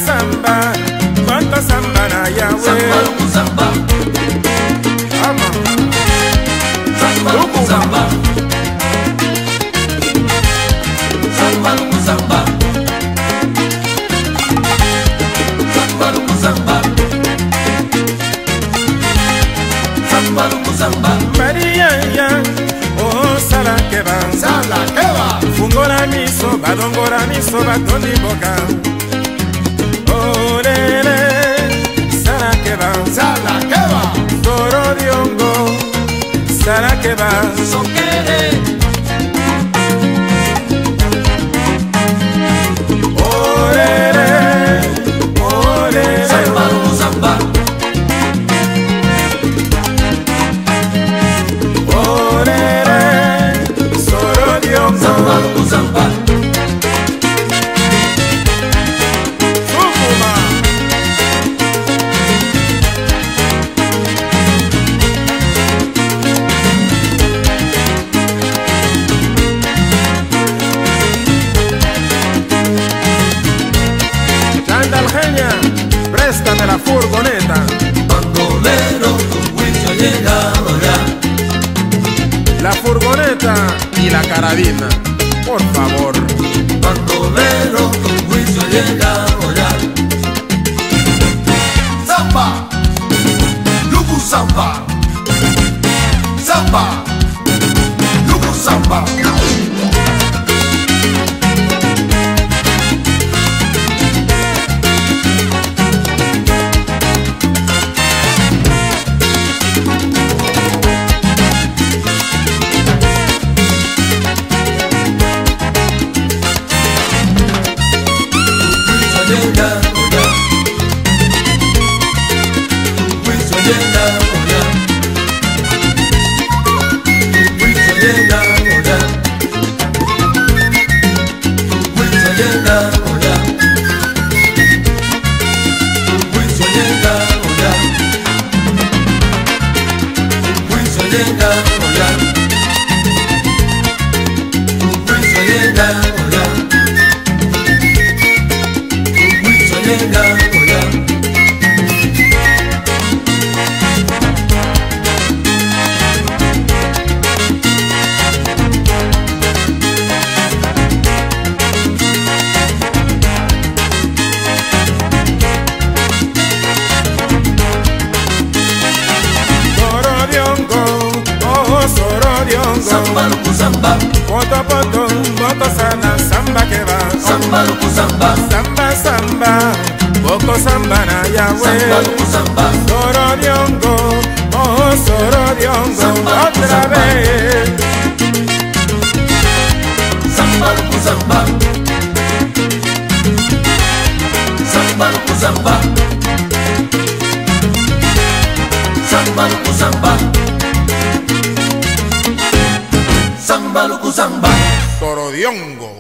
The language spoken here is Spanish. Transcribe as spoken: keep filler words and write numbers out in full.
samba, bonto samba na yawe. Samba luku samba, Ama. samba luku samba, samba luku samba, samba luku samba, samba luku samba. Maria ya, oh sala keba, Sala keba, fungola miso, badongola miso, batondi boka. Oh lele, sala keba, sala keba, toro diongo, sala keba, sokere. oh lele, oh lele, Samba luku samba, oh lele, soro diongo. samba luku samba. Fumuma. Chandalgenia, préstame la furgoneta. Bandolero, tu juicio ha llegado ya. La furgoneta y la carabina, por favor. Bandolero, tu juicio ha llegado ya. Samba, luku samba, samba, luku samba. Samba luku samba, Poto poto, boto sana, samba que va. samba luku samba, Samba samba, boko samba na yawe. samba luku samba, Soro diongo, oh soro diongo, Samba, otra samba. vez. samba luku samba, samba luku samba, samba luku samba, samba luku samba. Soro diongo.